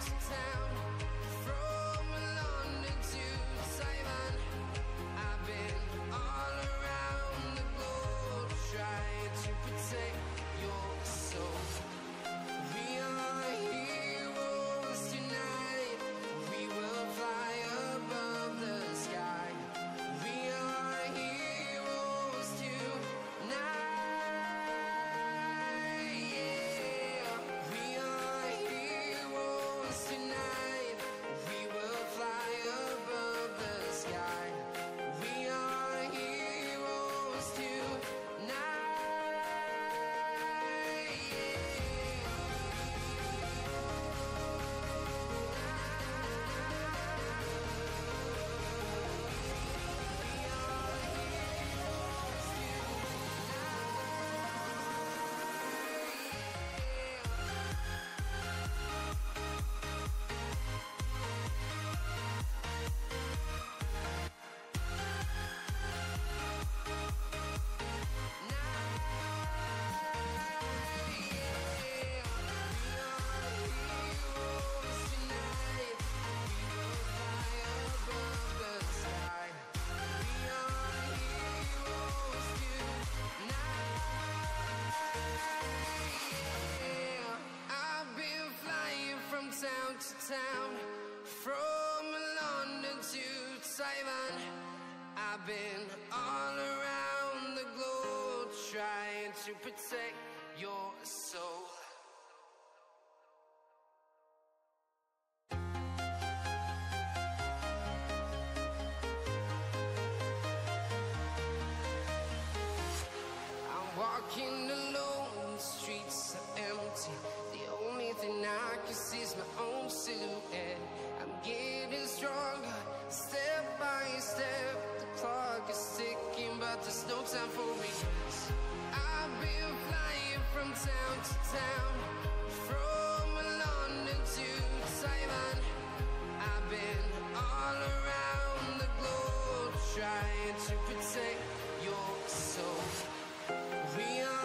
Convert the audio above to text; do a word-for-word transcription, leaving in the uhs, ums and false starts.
to town, from London to Taiwan. I've been all around the globe trying to protect your soul. We are heroes tonight. We will fly above the sky. We are heroes tonight. Yeah. We are heroes tonight. We will fly above the sky. We are heroes tonight. Town to town, from London to Taiwan. I've been all around the globe trying to protect your soul. I'm walking alone, the streets are empty. The only thing I can see is my own silhouette. I'm getting stronger, step by step. The clock is ticking, but there's no time for regrets. I've been flying from town to town, from London to Taiwan. I've been all around the globe trying to protect your soul. We are